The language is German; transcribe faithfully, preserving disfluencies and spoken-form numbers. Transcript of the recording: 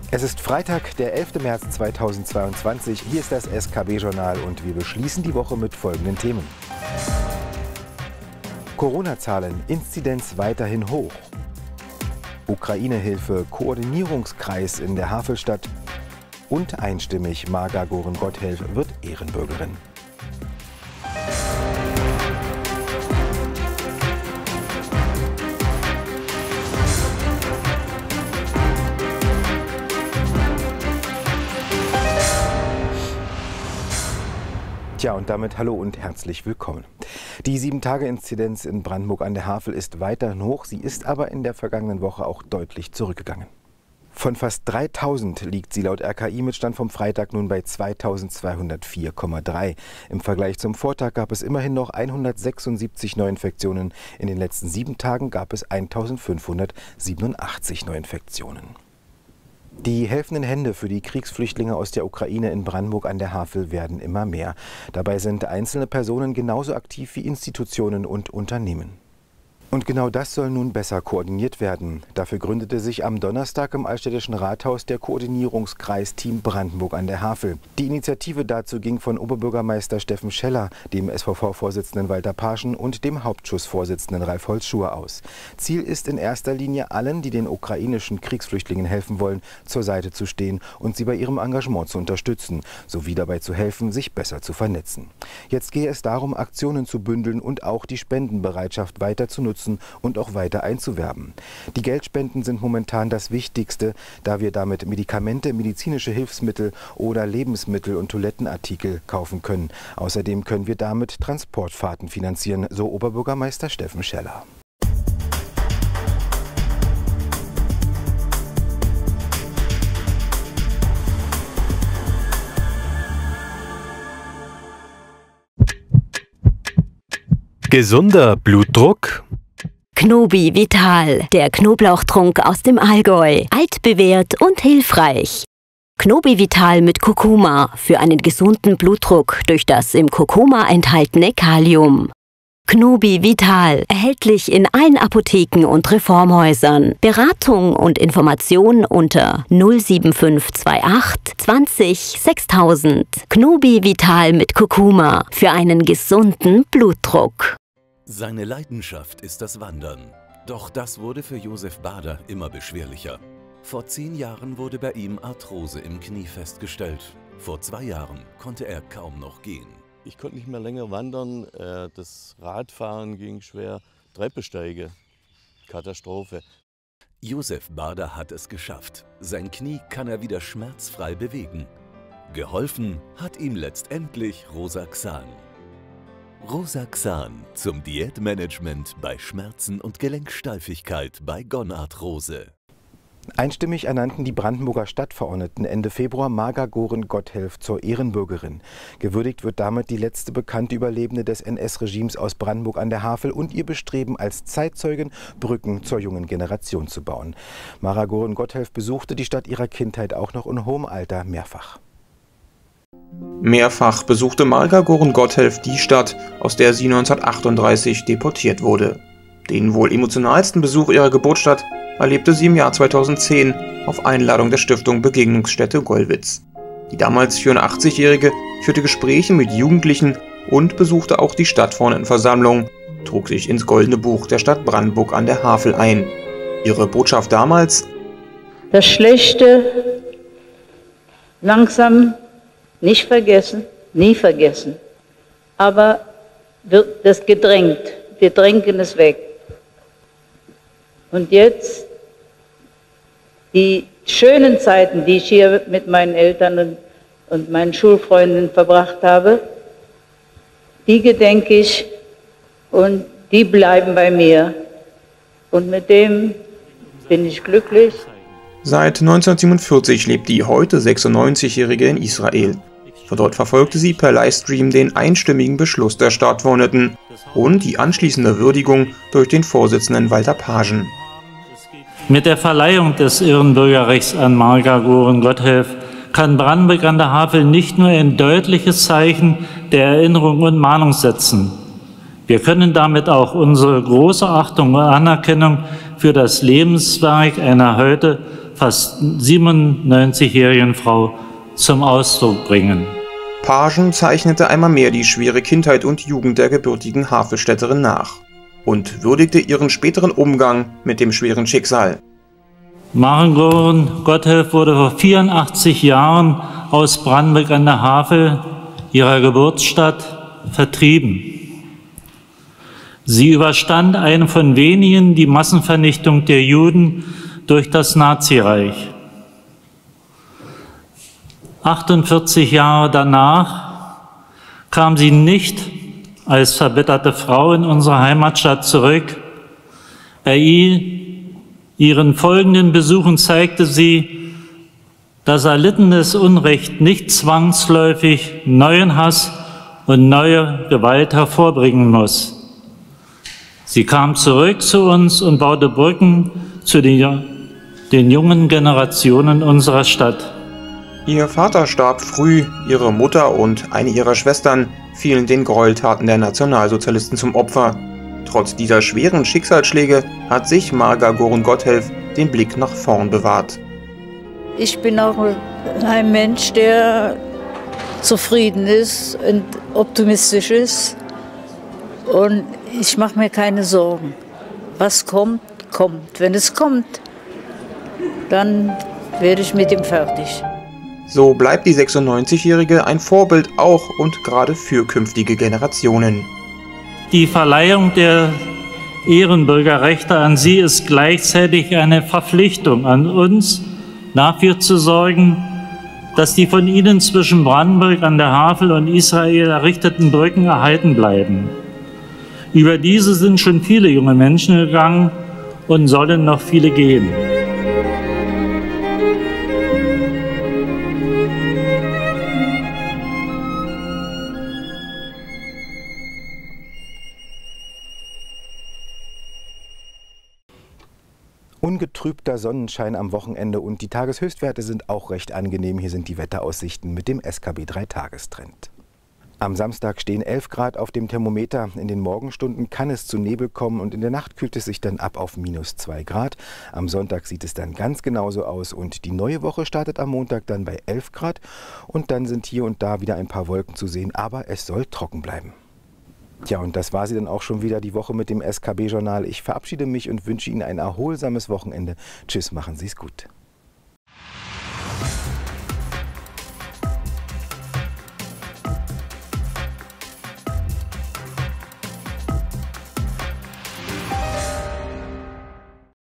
Es ist Freitag, der elfte März zweitausendzweiundzwanzig. Hier ist das S K B-Journal und wir beschließen die Woche mit folgenden Themen. Corona-Zahlen, Inzidenz weiterhin hoch. Ukraine-Hilfe, Koordinierungskreis in der Havelstadt. Und einstimmig, Marga Goren-Gotthelf wird Ehrenbürgerin. Tja, und damit hallo und herzlich willkommen. Die sieben Tage Inzidenz in Brandenburg an der Havel ist weiterhin hoch, sie ist aber in der vergangenen Woche auch deutlich zurückgegangen. Von fast dreitausend liegt sie laut R K I mit Stand vom Freitag nun bei zweitausendzweihundertvier Komma drei. Im Vergleich zum Vortag gab es immerhin noch hundertsechsundsiebzig Neuinfektionen. In den letzten sieben Tagen gab es eintausendfünfhundertsiebenundachtzig Neuinfektionen. Die helfenden Hände für die Kriegsflüchtlinge aus der Ukraine in Brandenburg an der Havel werden immer mehr. Dabei sind einzelne Personen genauso aktiv wie Institutionen und Unternehmen. Und genau das soll nun besser koordiniert werden. Dafür gründete sich am Donnerstag im Altstädtischen Rathaus der Koordinierungskreis Team Brandenburg an der Havel. Die Initiative dazu ging von Oberbürgermeister Steffen Scheller, dem S V V-Vorsitzenden Walter Paschen und dem Hauptschussvorsitzenden Ralf Holzschuher aus. Ziel ist in erster Linie, allen, die den ukrainischen Kriegsflüchtlingen helfen wollen, zur Seite zu stehen und sie bei ihrem Engagement zu unterstützen, sowie dabei zu helfen, sich besser zu vernetzen. Jetzt gehe es darum, Aktionen zu bündeln und auch die Spendenbereitschaft weiter zu nutzen und auch weiter einzuwerben. Die Geldspenden sind momentan das Wichtigste, da wir damit Medikamente, medizinische Hilfsmittel oder Lebensmittel und Toilettenartikel kaufen können. Außerdem können wir damit Transportfahrten finanzieren, so Oberbürgermeister Steffen Scheller. Gesunder Blutdruck? Knobi Vital, der Knoblauchtrunk aus dem Allgäu. Altbewährt und hilfreich. Knobi Vital mit Kurkuma für einen gesunden Blutdruck durch das im Kurkuma enthaltene Kalium. Knobi Vital, erhältlich in allen Apotheken und Reformhäusern. Beratung und Information unter null sieben fünf zwei acht zwanzig sechstausend. Knobi Vital mit Kurkuma für einen gesunden Blutdruck. Seine Leidenschaft ist das Wandern. Doch das wurde für Josef Bader immer beschwerlicher. Vor zehn Jahren wurde bei ihm Arthrose im Knie festgestellt. Vor zwei Jahren konnte er kaum noch gehen. Ich konnte nicht mehr länger wandern, das Radfahren ging schwer, Treppesteige, Katastrophe. Josef Bader hat es geschafft. Sein Knie kann er wieder schmerzfrei bewegen. Geholfen hat ihm letztendlich Rosaxan. Rosaxan zum Diätmanagement bei Schmerzen und Gelenksteifigkeit bei Gonarthrose. Einstimmig ernannten die Brandenburger Stadtverordneten Ende Februar Marga Goren-Gotthelf zur Ehrenbürgerin. Gewürdigt wird damit die letzte bekannte Überlebende des N S-Regimes aus Brandenburg an der Havel und ihr Bestreben als Zeitzeugin, Brücken zur jungen Generation zu bauen. Marga Goren-Gotthelf besuchte die Stadt ihrer Kindheit auch noch in hohem Alter mehrfach. Mehrfach besuchte Marga Goren-Gotthelf die Stadt, aus der sie neunzehnhundertachtunddreißig deportiert wurde. Den wohl emotionalsten Besuch ihrer Geburtsstadt erlebte sie im Jahr zweitausendzehn auf Einladung der Stiftung Begegnungsstätte Gollwitz. Die damals vierundachtzigjährige führte Gespräche mit Jugendlichen und besuchte auch die Stadtverordnetenversammlung, trug sich ins Goldene Buch der Stadt Brandenburg an der Havel ein. Ihre Botschaft damals: Das Schlechte langsam nicht vergessen, nie vergessen, aber wird das gedrängt, wir drängen es weg. Und jetzt die schönen Zeiten, die ich hier mit meinen Eltern und, und meinen Schulfreunden verbracht habe, die gedenke ich und die bleiben bei mir. Und mit dem bin ich glücklich. Seit neunzehnhundertsiebenundvierzig lebt die heute sechsundneunzigjährige in Israel. Von dort verfolgte sie per Livestream den einstimmigen Beschluss der Stadtverordneten und die anschließende Würdigung durch den Vorsitzenden Walter Paschen. Mit der Verleihung des Ehrenbürgerrechts an Marga Goren-Gotthelf kann Brandenburg an der Havel nicht nur ein deutliches Zeichen der Erinnerung und Mahnung setzen. Wir können damit auch unsere große Achtung und Anerkennung für das Lebenswerk einer heute fast siebenundneunzigjährigen Frau zum Ausdruck bringen. Pagen zeichnete einmal mehr die schwere Kindheit und Jugend der gebürtigen Havelstädterin nach und würdigte ihren späteren Umgang mit dem schweren Schicksal. Maren Gotthelf wurde vor vierundachtzig Jahren aus Brandenburg an der Havel, ihrer Geburtsstadt, vertrieben. Sie überstand eine von wenigen die Massenvernichtung der Juden durch das Nazireich. achtundvierzig Jahre danach kam sie nicht als verbitterte Frau in unsere Heimatstadt zurück. Bei ihren folgenden Besuchen zeigte sie, dass erlittenes Unrecht nicht zwangsläufig neuen Hass und neue Gewalt hervorbringen muss. Sie kam zurück zu uns und baute Brücken zu den, den jungen Generationen unserer Stadt. Ihr Vater starb früh, ihre Mutter und eine ihrer Schwestern fielen den Gräueltaten der Nationalsozialisten zum Opfer. Trotz dieser schweren Schicksalsschläge hat sich Marga Goren-Gotthelf den Blick nach vorn bewahrt. Ich bin auch ein Mensch, der zufrieden ist und optimistisch ist. Und ich mache mir keine Sorgen. Was kommt, kommt. Wenn es kommt, dann werde ich mit ihm fertig. So bleibt die sechsundneunzigjährige ein Vorbild auch und gerade für künftige Generationen. Die Verleihung der Ehrenbürgerrechte an sie ist gleichzeitig eine Verpflichtung an uns, dafür zu sorgen, dass die von ihnen zwischen Brandenburg an der Havel und Israel errichteten Brücken erhalten bleiben. Über diese sind schon viele junge Menschen gegangen und sollen noch viele gehen. Ungetrübter Sonnenschein am Wochenende und die Tageshöchstwerte sind auch recht angenehm. Hier sind die Wetteraussichten mit dem S K B drei Tagestrend. Am Samstag stehen elf Grad auf dem Thermometer. In den Morgenstunden kann es zu Nebel kommen und in der Nacht kühlt es sich dann ab auf minus zwei Grad. Am Sonntag sieht es dann ganz genauso aus und die neue Woche startet am Montag dann bei elf Grad und dann sind hier und da wieder ein paar Wolken zu sehen, aber es soll trocken bleiben. Tja, und das war sie dann auch schon wieder, die Woche mit dem S K B-Journal. Ich verabschiede mich und wünsche Ihnen ein erholsames Wochenende. Tschüss, machen Sie es gut.